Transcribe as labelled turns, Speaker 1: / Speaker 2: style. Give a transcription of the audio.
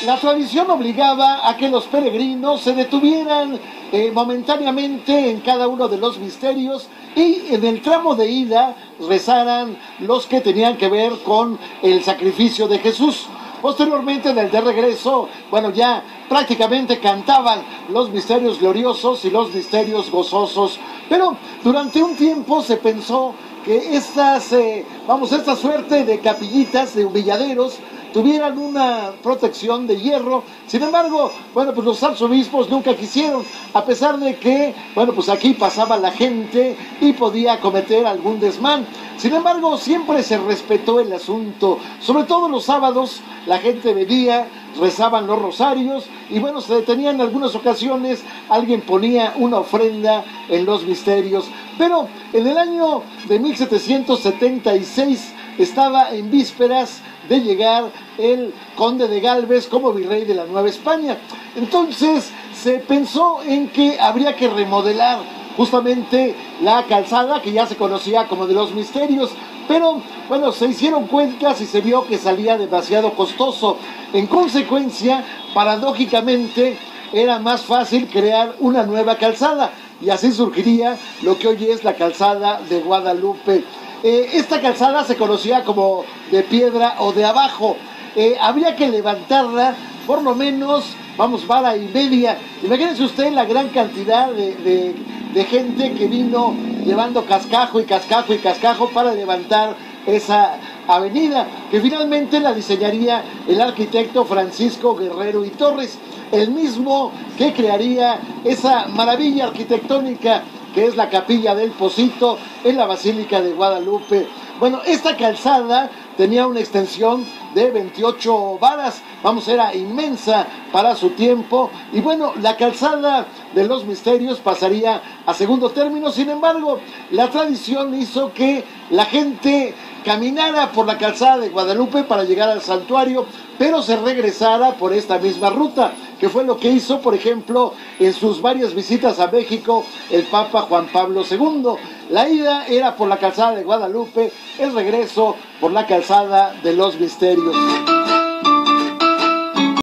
Speaker 1: La tradición obligaba a que los peregrinos se detuvieran momentáneamente en cada uno de los misterios y en el tramo de ida rezaran los que tenían que ver con el sacrificio de Jesús. Posteriormente, en el de regreso, bueno, ya prácticamente cantaban los misterios gloriosos y los misterios gozosos. Pero durante un tiempo se pensó que esta suerte de capillitas, de humilladeros, tuvieran una protección de hierro. Sin embargo, bueno, pues los arzobispos nunca quisieron, a pesar de que, bueno, pues aquí pasaba la gente y podía cometer algún desmán. Sin embargo, siempre se respetó el asunto. Sobre todo los sábados, la gente venía, rezaban los rosarios y bueno, se detenían en algunas ocasiones, alguien ponía una ofrenda en los misterios. Pero en el año de 1776 estaba en vísperas de llegar el conde de Gálvez como virrey de la Nueva España. Entonces se pensó en que habría que remodelar justamente la calzada que ya se conocía como de los misterios, pero bueno, se hicieron cuentas y se vio que salía demasiado costoso. En consecuencia, paradójicamente, era más fácil crear una nueva calzada y así surgiría lo que hoy es la calzada de Guadalupe. Esta calzada se conocía como de piedra o de abajo. Habría que levantarla por lo menos, vara y media. Imagínense usted la gran cantidad de gente que vino llevando cascajo y cascajo y cascajo para levantar esa avenida, que finalmente la diseñaría el arquitecto Francisco Guerrero y Torres, el mismo que crearía esa maravilla arquitectónica que es la Capilla del Pocito en la Basílica de Guadalupe. Bueno, esta calzada tenía una extensión de 28 varas, era inmensa para su tiempo, y bueno, la calzada de los misterios pasaría a segundo término. Sin embargo, la tradición hizo que la gente caminara por la calzada de Guadalupe para llegar al santuario, pero se regresara por esta misma ruta, que fue lo que hizo, por ejemplo, en sus varias visitas a México el Papa Juan Pablo II. La ida era por la calzada de Guadalupe, el regreso por la calzada de los misterios.